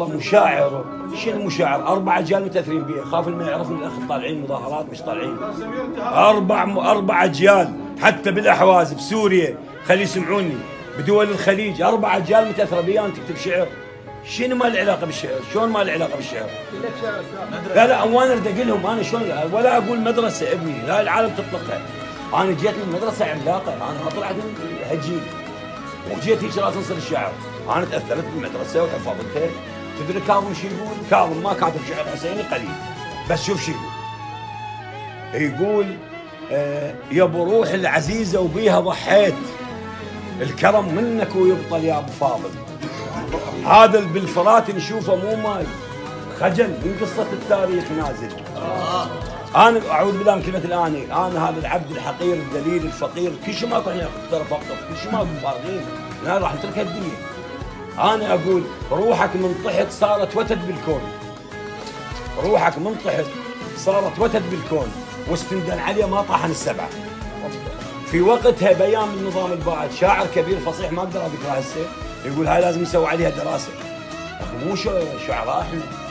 والله مشاعر. شنو مشاعر؟ 4 أجيال متاثرين بيه، خاف ما يعرفون الاخ طالعين مظاهرات مش طالعين. 4 أجيال حتى بالاحواز بسوريا، خلي يسمعوني، بدول الخليج 4 أجيال متاثره بيه. انا تكتب شعر، شنو ما له علاقه بالشعر؟ شلون ما له علاقه بالشعر؟ لا لا وانا اريد اقول لهم انا شلون، ولا اقول مدرسه ابني، لا العالم تطلقها. انا جيت من مدرسه عملاقه، انا ما طلعت من هجين وجيت هيك راس انصر الشعر. انا تاثرت بالمدرسه وحفظتها. تدري كاظم شو يقول؟ كاظم ما كاتب شعر حسيني قليل، بس شوف شو يقول. يا ابو روح العزيزه وبيها ضحيت، الكرم منك ويبطل يا ابو فاضل. هذا بالفرات نشوفه مو ماي، خجل من قصه التاريخ نازل. انا اعوذ بالله من كلمه الاني، انا هذا العبد الحقير الذليل الفقير، كل شيء ماكو احنا ترى فقط، كل شيء ماكو فارغين، احنا راح نترك الدنيا. انا اقول روحك من طحت صارت وتد بالكون، روحك من طحت صارت وتد بالكون، واستندن عليه ما طاحن السبعه. في وقتها بيان من النظام الباعث، شاعر كبير فصيح ما اقدر اذكره هسه، يقول هاي لازم نسوي عليها دراسه. اخي مو شعراء احنا.